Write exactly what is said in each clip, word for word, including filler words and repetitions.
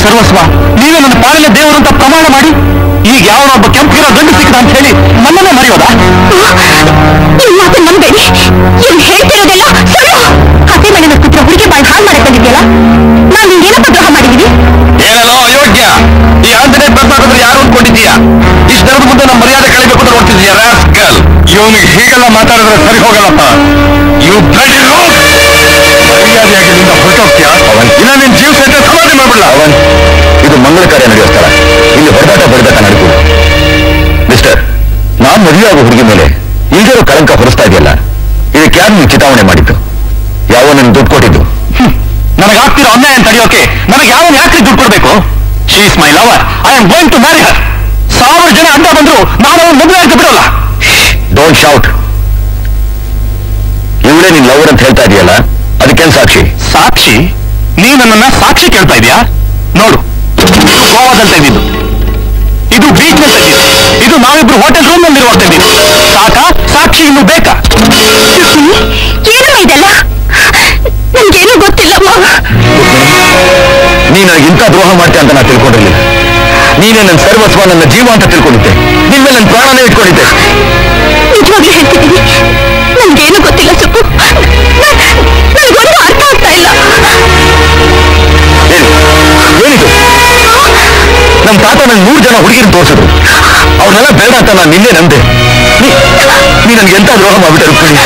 ಸರ್ವಸ್ವ, ನೀವೇ ನನ್ನ ಪಾಲಿನ ದೇವರು ಅಂತ ಪ್ರಮಾಣ ಮಾಡಿ ಈಗ ಯಾವನೊಬ್ಬ ಕೆಂಪಿರೋ ಗಂಡು ಸಿಕ್ಕದ ಅಂತ ಹೇಳಿ ನಮ್ಮನ್ನೇ ಮರೆಯೋದಾ? ಈ ಮಾತು ನಂಬೇಡಿ. ಇವ್ರು ಹೇಳ್ತಿರೋದೆಲ್ಲ ಸುಳ್ಳು. ಹಸಿ ಮನೆಯ ಪುತ್ರ ಹುಡುಗಿ ಬಾಯಿ ಹಾಳು ಮಾಡಕ್ ಬಂದಿದ್ಯಲ್ಲ, ನಾವು ನಿಂಗೇನಪ್ಪ ದ್ರೋಹ ಮಾಡಿದೀವಿ? ಏನೋ ಅಯೋಗ್ಯ, ಈ ಆಂಜನೇಯ ಪ್ರಸಾದದಲ್ಲಿ ಯಾರು ಅಂದ್ಕೊಂಡಿದ್ದೀಯಾ? ಇಷ್ಟು ದಿನದ ಮುಂದೆ ನಮ್ಮ ಮರ್ಯಾದೆ ಕಳಿಬೇಕು ಅಂತ ನೋಡ್ತಿದ್ದೀಯ ರಾಸ್ಕಲ್. ಇವನಿಗೆ ಹೀಗೆಲ್ಲ ಮಾತಾಡಿದ್ರೆ ಸರಿ ಹೋಗಲ್ಲಪ್ಪ. ಇವು ಬ್ಲಡಿ ರೋಗ್. ಮರ್ಯಾದೆಯಾಗಿ ನಿಂದ ಹೊರಟೋಗ್ತೀಯಾ? ಅವನ್ ಇಲ್ಲ ನಿನ್ ಜೀವ ಸಹಿತ ಸಮಾಧಿ ಮಾಡ್ಬಿಡಲ್ಲ. ಅವನ್ ಇದು ಮಂಗಳ ಕಾರ್ಯ ನಡೆಯೋ ಸ್ಥಳ, ಇಲ್ಲಿ ಹೊಡೆದಾಟ ಬಡಿದಾಟ ನಡೀತು. ಮಿಸ್ಟರ್, ನಾನ್ ಮದುವೆ ಆಗೋ ಹುಡುಗಿ ಮೇಲೆ ಈಗಲೂ ಕಳಂಕ ಹೊರಿಸ್ತಾ ಇದೆಯಲ್ಲ, ಇದಕ್ಕೆ ಯಾರು ನೀವು ಚಿತಾವಣೆ ಮಾಡಿದ್ದು? ಯಾವ ನಿನ್ ದುಡ್ಡು ಕೊಟ್ಟಿದ್ದು? ನನಗಾಗ್ತಿರೋ ಅನ್ಯಾಯ ತಡೆಯೋಕೆ ನನಗೆ ಯಾವ ಯಾಕೆ ದುಡ್ಡು ಕೊಡ್ಬೇಕು? She is my lover. I am going to marry her. ಸಾವಿರ ಜನ ಅಂತ ಬಂದ್ರು ನಾನು ಅವನು ಮದುವೆ ಅಂತ ಬಿಡೋಲ್ಲ. Don't shout. ಇವಳೇ ನಿನ್ ಲವರ್ ಅಂತ ಹೇಳ್ತಾ ಇದೆಯಲ್ಲ, ಅದಕ್ಕೇನ್ ಸಾಕ್ಷಿ? ಸಾಕ್ಷಿ? ನೀ ನನ್ನನ್ನ ಸಾಕ್ಷಿ ಕೇಳ್ತಾ ಇದೀಯಾ? ನೋಡು, ಗೋವಾದಲ್ಲಿ ತೆಗೆದಿದ್ದು, ಇದು ಬೀಚ್ ನಲ್ಲಿ ತೆಗೆದಿದ್ದು, ಇದು ನಾವಿಬ್ರು ಹೋಟೆಲ್ ರೂಮ್ ನಲ್ಲಿ ಇರುವಾಗ ತೆಗೆದಿದ್ದು. ಸಾಕಾ? ಸಾಕ್ಷಿ ಇನ್ನು ಬೇಕಾ? ಏನಮ್ಮ ಇದೆಲ್ಲ? ನನ್ಗೇನು ಗೊತ್ತಿಲ್ಲಮ್ಮ. ನೀ ನನಗೆ ಇಂಥ ದ್ರೋಹ ಮಾಡ್ತೀಯ ಅಂತ ನಾನು ತಿಳ್ಕೊಂಡಿರ್ಲಿಲ್ಲ. ನೀನೇ ನನ್ನ ಸರ್ವಸ್ವ, ನನ್ನ ಜೀವ ಅಂತ ತಿಳ್ಕೊಂಡಿದ್ದೆ. ನಿನ್ ಮೇಲೆ ನನ್ನ ಪ್ರಾಣನೇ ಇಟ್ಕೊಂಡಿದ್ದೆ. ನಿಜವಾಗ್ಲೂ ಹೇಳ್ತಿದ್ದೀನಿ, ನನ್ಗೇನು ಗೊತ್ತಿಲ್ಲ ಸುಬ್ಬು. ನನ್ಗೊಂದು ಅರ್ಥ ಆಗ್ತಾ ಇಲ್ಲ. ಏನು ಏನಿದು? ನಮ್ಮ ತಾತ ನನ್ ಮೂರು ಜನ ಹುಡುಗಿರು ತೋರಿಸಿದ್ರು. ಅವ್ರನ್ನೆಲ್ಲ ಬೇಡ ಅಂತ ನಾನು ನಿನ್ನೆ ನಂದೆ. ನೀ ನನ್ಗೆ ಎಂತ ದ್ರೋಹ ಮಾಡ್ಬಿಟ್ಟೆ ರುಕ್ಮಿಣಿ.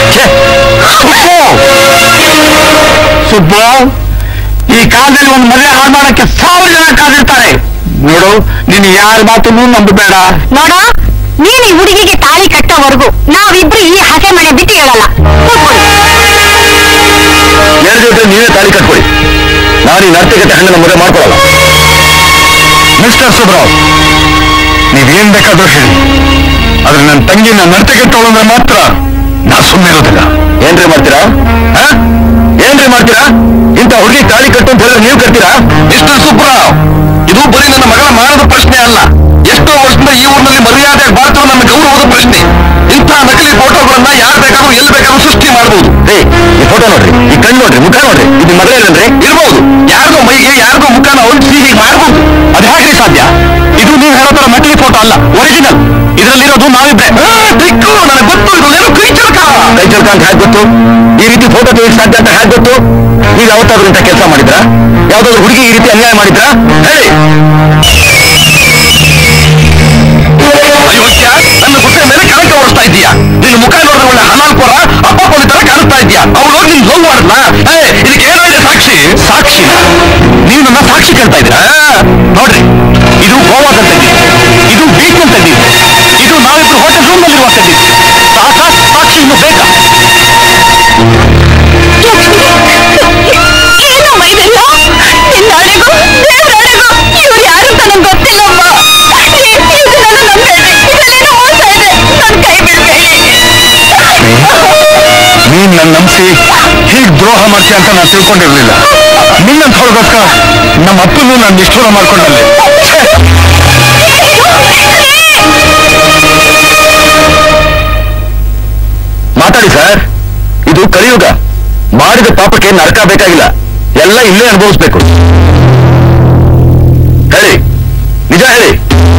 ಸುಬ್ಬು, ಈ ಕಾಲದಲ್ಲಿ ಒಂದು ಮದುವೆ ಹಾಳು ಮಾಡಕ್ಕೆ ಸಾವಿರ ಜನ ಕಾದಿರ್ತಾರೆ. ನೋಡು, ನೀನು ಯಾರ ಮಾತನ್ನು ನಂಬಬೇಡ. ನೋಡ, ನೀನ್ ಈ ಹುಡುಗಿಗೆ ತಾಳಿ ಕಟ್ಟೋವರೆಗೂ ನಾವಿಬ್ರು ಈ ಹಸೆ ಮನೆ ಬಿಟ್ಟು ಹೇಳಲ್ಲ. ಎರಡು ಜೊತೆ ನೀವೇ ತಾಳಿ ಕಟ್ಕೊಳ್ಳಿ. ನಾನು ಈ ನರ್ತಿಕತೆ ಹಣ್ಣನ ಮದುವೆ ಮಾಡ್ಕೊಳ್ಳಲ್ಲ. ಮಿಸ್ಟರ್ ಸುಬ್ರಾವ್, ನೀವೇನ್ ಬೇಕಾದ್ರೂ ಹೇಳಿ, ಆದ್ರೆ ನನ್ನ ತಂಗಿನ ನರ್ತಿಕಟ್ಟೋಳು ಅಂದ್ರೆ ಮಾತ್ರ ನಾ ಸುಮ್ಮನೆ ಇರೋದಿಲ್ಲ. ಏನ್ರಿ ಮಾಡ್ತೀರಾ? ಏನ್ರಿ ಮಾಡ್ತೀರಾ? ಇಂಥ ಹುಡುಗಿ ತಾಳಿ ಕಟ್ಟು ಅಂತ ಹೇಳಿದ್ರೆ ನೀವು ಕಟ್ತೀರಾ? ಮಿಸ್ಟರ್ ಸುಬ್ರಾವ್, ಇದು ಬರೀ ನನ್ನ ಮಗಳ ಮಾನದ ಪ್ರಶ್ನೆ ಅಲ್ಲ. ಎಷ್ಟೋ ವರ್ಷದಿಂದ ಈ ಊರಿನಲ್ಲಿ ಮರ್ಯಾದೆ ಬಾಳ್ತು ನನ್ನ ಗೌರವದ ಪ್ರಶ್ನೆ. ಇಂಥ ನಕಲಿ ಫೋಟೋಗಳನ್ನ ಯಾರು ಬೇಕಾದ್ರೂ ಎಲ್ಲಿ ಬೇಕಾದ್ರೂ ಸೃಷ್ಟಿ ಮಾಡಬಹುದು. ಏ, ಈ ಫೋಟೋ ನೋಡ್ರಿ, ಈ ಕಣ್ಣು ನೋಡ್ರಿ, ಮುಖ ನೋಡ್ರಿ, ಇದು ಮದುವೆ ಇಲ್ಲಂದ್ರೆ ಇರ್ಬಹುದು. ಯಾರಿಗೋ ಮೈಗೆ ಯಾರಿಗೋ ಮುಖನ ಹೊಲಿಸಿ ಹೀಗೆ ಮಾಡಬಹುದು. ಅದು ಹೇಗೆ ಸಾಧ್ಯ? ಇದು ನೀವು ಹೇಳೋ ತರ ನಕಲಿ ಫೋಟೋ ಅಲ್ಲ, ಒರಿಜಿನಲ್. ಇದರಲ್ಲಿರೋದು ನಾವಿಬ್ರೆ. ದಿಕ್ಕು ನನಗೆ ಗೊತ್ತು. ಇದು ಕೈ ಚಳಕ. ಕೈ ಚಳಕ ಅಂತ ಹೇಗೆ ಗೊತ್ತು? ಈ ರೀತಿ ಫೋಟೋ ತೆಗೆಯಕ್ಕೆ ಸಾಧ್ಯ ಅಂತ ಹೇಗೆ ಗೊತ್ತು? ನೀವು ಯಾವತ್ತಾದ್ರೂ ಇಂಥ ಕೆಲಸ ಮಾಡಿದ್ರ? ಯಾವ್ದಾದ್ರು ಹುಡುಗಿ ಈ ರೀತಿ ಅನ್ಯಾಯ ಮಾಡಿದ್ರ? ಹೇಳಿ. ಅಯೋಗ್ಯ, ನನ್ನ ಗುಡ್ಡೆ ಮೇಲೆ ಕಳಂಕ ಹೊರಿಸ್ತಾ ಇದೀಯಾ? ನಿನ್ನ ಮುಖ ನೋಡಿದ್ರೆ ಒಳ್ಳೆ ಹಲಾಲ್ಕೋರ ಅಪ್ಪ ಪೊಲಿ ತರ ಕಾಣಿಸ್ತಾ ಇದೀಯಾ? ಅವ್ಳು ಹೋಗಿ ನಿನ್ ಲವ್ ಮಾಡಿದ್ನ? ಏ, ಇದಕ್ಕೆ ಏನಾಗಿದೆ ಸಾಕ್ಷಿ? ಸಾಕ್ಷಿ? ನೀವು ನನ್ನ ಸಾಕ್ಷಿ ಕೇಳ್ತಾ ಇದ್ದೀರಾ? ನೋಡ್ರಿ, ಇದು ಗೋವಾದಲ್ಲಿ ತೆಗೆದಿದ್ದು, ಇದು ಬೀಚ್ ನಲ್ಲಿ ತೆಗೆದಿದ್ದು, ಇದು ನಾವಿಬ್ರು ಹೋಟೆಲ್ ರೂಮ್ ನಲ್ಲಿ ಇರುವಾಗ ತೆಗೆದಿದ್ದು. ಸಾಕಾ? ಸಾಕ್ಷಿ ಇನ್ನು ಬೇಕಾ? ಏನಮ್ಮ ಇದೆಲ್ಲ? ನಿನ್ನಾಳೆಗೂ ದೇವರಾಳೆಗೂ ಇವ್ರು ಯಾರು ಅಂತ ನಂಗೆ ಗೊತ್ತಿಲ್ಲಮ್ಮ. ಇದನ್ನೆಲ್ಲ ನಂಬೇಡಿ. ಇದರಲ್ಲೇನೋ ಮೋಸ ಇದೆ. ನನ್ನ ಕೈ ಬಿಡ್ಬೇಡಿ. ನೀನ್ ನನ್ನ ನಂಬಿಸಿ ಹೀಗ್ ದ್ರೋಹ ಮಾಡ್ತೀಯ ಅಂತ ನಾನು ತಿಳ್ಕೊಂಡಿರ್ಲಿಲ್ಲ. ನಿನ್ನಂತ ಹೊರಗೋಸ್ಕರ ನಮ್ಮ ಅಪ್ಪನೂ ನಾನು ನಿಷ್ಠೂರ ಮಾಡ್ಕೊಂಡಲ್ಲಿ. ಮಾತಾಡಿ ಸರ್, ಇದು ಕಲಿಯುಗ. ಮಾಡಿದ ಪಾಪಕ್ಕೆ ನರಕ ಬೇಕಾಗಿಲ್ಲ, ಎಲ್ಲ ಇಲ್ಲೇ ಅನುಭವಿಸ್ಬೇಕು. ಹೇಳಿ, ನಿಜ ಹೇಳಿ.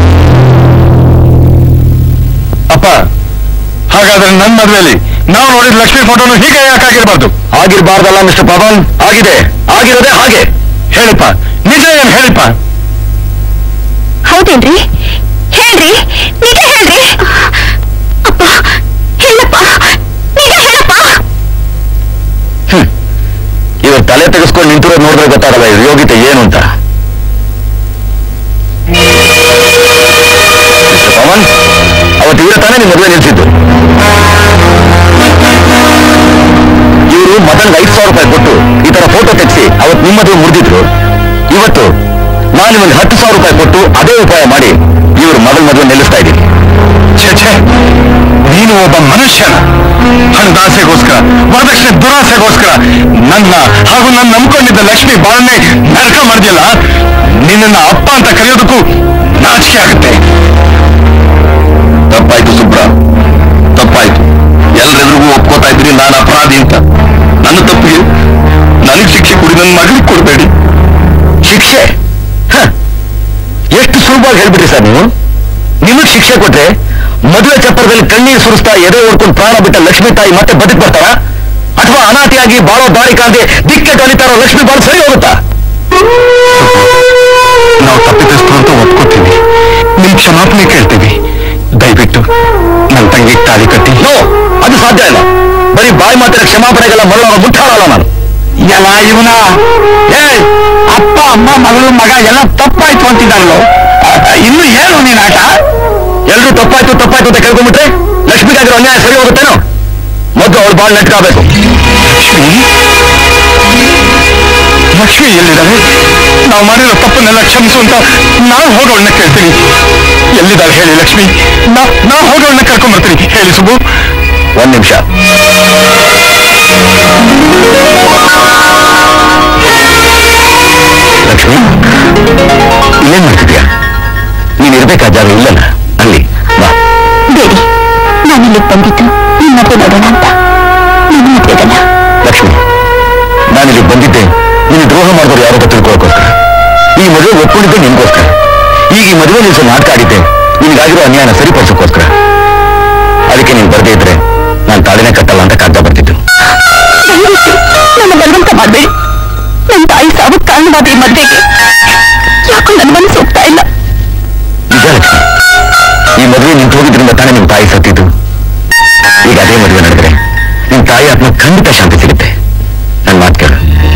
ಅಪ್ಪ, ಹಾಗಾದ್ರೆ ನನ್ನ ಮದುವೆಯಲ್ಲಿ ನಾವು ನೋಡಿದ ಲಕ್ಷ್ಮಿ ಫೋಟೋನು ಹೀಗೆ ಯಾಕಾಗಿರ್ಬಾರ್ದು? ಆಗಿರ್ಬಾರ್ದಲ್ಲ ಮಿಸ್ಟರ್ ಪವನ್, ಆಗಿದೆ. ಆಗಿರೋದೇ ಹಾಗೆ. ಹೇಳಿಪ್ಪ, ನಿಜ ಏನ್ ಹೇಳಿಪ್ಪ? ಹೌದೇನ್ರಿ? ಹೇಳ್ರಿ, ನಿಜ ಹೇಳ್ರಿ. ಅಪ್ಪ, ಹೇಳಪ್ಪ, ನಿಜ ಹೇಳಪ್ಪ. ಹ್ಮ್ ಇವ್ರು ತಲೆ ತೆಗೆಸ್ಕೊಂಡು ನಿಂತಿರೋದು ನೋಡಿದ್ರೆ ಗೊತ್ತಾಗಲ್ಲ ಇವ್ರ ಯೋಗ್ಯತೆ ಏನು ಅಂತ. ಮಿಸ್ಟರ್ ಪವನ್, ಅವತ್ತು ಇವರ ತಾನೇ ನಿಮ್ಮ ಮದುವೆ ನಿಲ್ಸಿದ್ದು. ಇವರು ಮಗನಿಗೆ ಐದು ಸಾವಿರ ರೂಪಾಯಿ ಕೊಟ್ಟು ಈ ತರ ಫೋಟೋ ತೆಗೆಸಿ ಅವತ್ತು ನಿಮ್ಮ ಮದುವೆ ಮುರಿದಿದ್ರು. ಇವತ್ತು ನಾನು ನಿಮಗೆ ಹತ್ತು ಸಾವಿರ ರೂಪಾಯಿ ಕೊಟ್ಟು ಅದೇ ಉಪಾಯ ಮಾಡಿ ಇವರು ಮಗನ ಮದುವೆ ನಿಲ್ಲಿಸ್ತಾ ಇದ್ದೀನಿ. ಛೇ ಛೇ, ನೀನು ಒಬ್ಬ ಮನುಷ್ಯನ ಹಣದಾಸೆಗೋಸ್ಕರ, ವರದಕ್ಷಿಣೆ ದುರಾಸೆಗೋಸ್ಕರ ನನ್ನ ಹಾಗೂ ನನ್ನ ನಂಬ್ಕೊಂಡಿದ್ದ ಲಕ್ಷ್ಮಿ ಬಾಳನ್ನೇ ನರಕ ಮಾಡಿದ್ಯಲ್ಲ. ನಿನ್ನ ಅಪ್ಪ ಅಂತ ಕರೆಯೋದಕ್ಕೂ ನಾಚಿಕೆ ಆಗುತ್ತೆ. ತಪ್ಪಾಯ್ತು ಸುಬ್ರ, ತಪ್ಪಾಯ್ತು. ಎಲ್ಲರೆದ್ರಿಗೂ ಒಪ್ಕೋತಾ ಇದ್ರಿ ನಾನು ಅಪರಾಧಿ ಅಂತ. ನನ್ನ ತಪ್ಪಿಗೆ ನನಗೆ ಶಿಕ್ಷೆ ಕೊಡಿ, ನನ್ನ ಮಗಳಿಗೆ ಕೊಡಬೇಡಿ. ಶಿಕ್ಷೆ? ಶಿಕ್ಷೆ ಕೊಟ್ರೆ ಮದುವೆ ಚಪ್ಪರದಲ್ಲಿ ಕಣ್ಣೀರು ಸುರಿಸ್ತಾ ಎದೆ ಓಡ್ಕೊಂಡು ಪ್ರಾಣ ಬಿಟ್ಟ ಲಕ್ಷ್ಮೀ ತಾಯಿ ಮತ್ತೆ ಬದುಕ್ ಬರ್ತಾರ? ಅಥವಾ ಅನಾಥಿಯಾಗಿ ಬಾಳೋ ದಾರಿ ಕಾಣದೆ ದಿಕ್ಕೆ ಕಲಿತಾರೋ ಲಕ್ಷ್ಮೀ ಬಾಳು ಸರಿ ಹೋಗುತ್ತಾ? ನಾವು ತಪ್ಪಿತಸ್ಥರು ಅಂತ ಒಪ್ಕೋತೀವಿ, ನಿಮ್ ಕ್ಷಮಾಪಣೆ ಕೇಳ್ತೀವಿ. ದಯವಿಟ್ಟು ನನ್ನ ತಂಗಿಗೆ ತಾಳಿ ಕಟ್ಟಿ. ನೋ, ಅದು ಸಾಧ್ಯ ಇಲ್ಲ. ಬರೀ ಬಾಯಿ ಮಾತ್ರ ಕ್ಷಮಾಪಣೆಗೆಲ್ಲ ಮರಳೋ ಮುಟ್ಟಾಳಲ್ಲ ನಾನು. ಎಲ್ಲ ಇವನ ಏ ಅಪ್ಪ ಅಮ್ಮ ಮಗಳು ಮಗ ಎಲ್ಲ ತಪ್ಪಾಯ್ತು ಅಂತಿದ್ದಾರಲ್ಲ, ಇನ್ನು ಏನು ನೀನ್ ಆಟ? ಎಲ್ರು ತಪ್ಪಾಯ್ತು ತಪ್ಪಾಯ್ತು ಅಂತ ಕೇಳ್ಕೊಂಡ್ಬಿಟ್ರೆ ಲಕ್ಷ್ಮಿಗಾಗಿರೋ ಅನ್ಯಾಯ ಸರಿ ಹೋಗುತ್ತೇನೋ? ಮೊದಲು ಅವಳು ಬಾಳ್ ನೆಟ್ಕಾಗಬೇಕು. ಲಕ್ಷ್ಮಿ ಲಕ್ಷ್ಮಿ ಎಲ್ಲಿದ್ದಾರೆ? ನಾವು ಮಾಡಿರೋ ತಪ್ಪನ್ನೆಲ್ಲ ಕ್ಷಮಿಸು ಅಂತ ನಾವು ಹೋಗೋಳನ್ನ ಕೇಳ್ತೀನಿ. ಎಲ್ಲಿದ್ದಾರೆ ಹೇಳಿ ಲಕ್ಷ್ಮಿ, ನಾ ನಾ ಹೋಗೋಳನ್ನ ಕರ್ಕೊಂಡ್ಬರ್ತೀನಿ. ಹೇಳಿ ಸುಬ್ಬು. ಒಂದ್ ನಿಮಿಷ. ಲಕ್ಷ್ಮಿ, ಇಲ್ಲೇನ್ ಮಾಡ್ತಿದ್ಯಾ? ನೀನ್ ಇರ್ಬೇಕಾದ ಜಾಗ ಇಲ್ಲಲ್ಲ, ಅಲ್ಲಿ ಬಾ. ಬೇಡಿ, ನಾನಿಲ್ಲಿಗೆ ಬಂದಿದ್ದು ನಿಮ್ಮ ಮದುವೆ ನೋಡೋಣ ಅಂತ. ನಿಮ್ಮ ಮದುವೆಗಲ್ಲ ಲಕ್ಷ್ಮಿ, ನಾನಿಲ್ಲಿಗೆ ಬಂದಿದ್ದೆ ನೀನು ದ್ರೋಹ ಮಾಡಿದವರು ಯಾರೋ ತಿಳ್ಕೊಳ್ಳೋಕೋಸ್ಕರ. ಈ ಮದುವೆ ಒಪ್ಕೊಂಡಿದ್ದೆ ನಿನ್ಗೋಸ್ಕರ. ಈಗ ಈ ಮದುವೆ ನಿಲ್ಸೋ ನಾಟಕ ಆಡಿದ್ದೆ ನಿನ್ಗಾಗಿರೋ ಅನ್ಯಾಯನ ಸರಿಪಡಿಸೋಕೋಸ್ಕರ. ಅದಕ್ಕೆ ನೀನು ಬರ್ದೇ ಇದ್ರೆ ನಾನು ತಾಳಿನೇ ಕಟ್ಟಲ್ಲ ಅಂತ ಕಾಗ್ದ ಬರ್ತಿದ್ದು. ನನ್ನ ಬಲವಂತ ಮಾಡಬೇಡಿ. ನನ್ನ ತಾಯಿ ಸಾವು ಕಾರಣವಾದ ಈ ಮದುವೆಗೆ ಯಾಕೋ ನನ್ನ ಮನಸ್ಸು ಹೋಗ್ತಾ ಇಲ್ಲ. ನಿಜ ಲಕ್ಷ್ಮಿ, ಈ ಮದುವೆ ನಿಂತು ಹೋಗಿದ್ರಿಂದ ತಾನೇ ನಿಮ್ ತಾಯಿ ಸತ್ತಿದ್ದು. ಈಗ ಅದೇ ಮದುವೆ ನಡೆದ್ರೆ ನಿಮ್ ತಾಯಿ ಆತ್ಮ ಖಂಡಿತ ಶಾಂತಿ ಸಿಗುತ್ತೆ. ನನ್ನ ಮಾತು ಕೇಳ.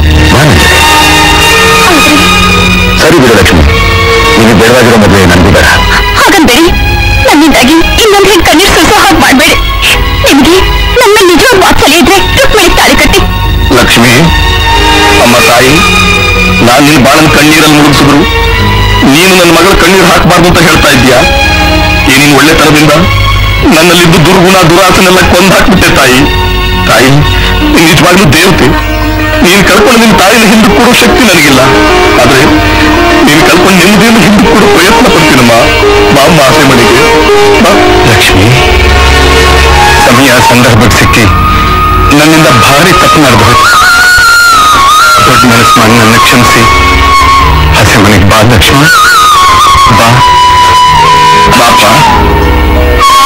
ಸರಿ ಬಿಡು ಲಕ್ಷ್ಮಿ, ನಿಮಗೆ ಬೇಡವಾಗಿರೋ ಮದುವೆ ನನಗೂ ಬೇಡ. ಹಾಗಂಬೇಡಿ, ನನ್ನಿಂದಾಗಿ ಇನ್ನೊಂದು ಹೆಣ್ಣು ಕಣ್ಣೀರು ಸುರಿಸೋ ಹಾಗೆ ಮಾಡಬೇಡಿ. ನಿಮಗೆ ನನ್ನ ನಿಜವಾದ ವಾತ್ಸಲ್ಯ ಇದ್ರೆ ರುಕ್ಮಿಣಿ ತಾಳಿ ಕಟ್ಟಿ. ಲಕ್ಷ್ಮಿ, ಅಮ್ಮ ತಾಯಿ, ನಾನು ನಿನ್ನ ಬಾಳನ್ ಕಣ್ಣೀರಲ್ಲಿ ಮುಳುಗಿಸಿದ್ರು ನೀನು ನನ್ನ ಮಗಳ ಕಣ್ಣೀರು ಹಾಕಬಾರ್ದು ಅಂತ ಹೇಳ್ತಾ ಇದ್ದೀಯಾ? ಈ ನಿನ್ ಒಳ್ಳೆತನದಿಂದ ನನ್ನಲ್ಲಿದ್ದು ದುರ್ಗುಣ ದುರಾಸನೆಲ್ಲ ಕೊಂದು ಹಾಕ್ಬಿಟ್ಟೆ ತಾಯಿ. ತಾಯಿ, ನೀನ್ ನಿಜವಾಗ್ಲೂ ದೇವತೆ. ನೀನು ಕಳ್ಕೊಂಡು ನಿನ್ನ ತಾಯಿನ ಹಿಂದೆ ಕೊಡೋ ಶಕ್ತಿ ನನಗಿಲ್ಲ. ಆದ್ರೆ ನೀನು ಕಳ್ಕೊಂಡು ನೆಮ್ಮದಿಯನ್ನು ಹಿಂದೆ ಕೊಡೋ ಪ್ರಯತ್ನ ಪಡ್ತೀನಮ್ಮ. ಬಾಮ್ಮ ಆಸೆ ಮನೆಗೆ. ಲಕ್ಷ್ಮಿ, ಸಮಯ ಸಂದರ್ಭಕ್ಕೆ ಸಿಕ್ಕಿ ನನ್ನಿಂದ ಭಾರಿ ತಪ್ಪು ನಡೆದೋಯ್ತು. ದೊಡ್ಡ ಮನಸ್ಸು ಮಾಡಿ ನನ್ನ ಕ್ಷಮಿಸಿ ಹಸೆ ಮನೆಗೆ ಬಾ ಲಕ್ಷ್ಮಿ, ಬಾ ಬಾಪ.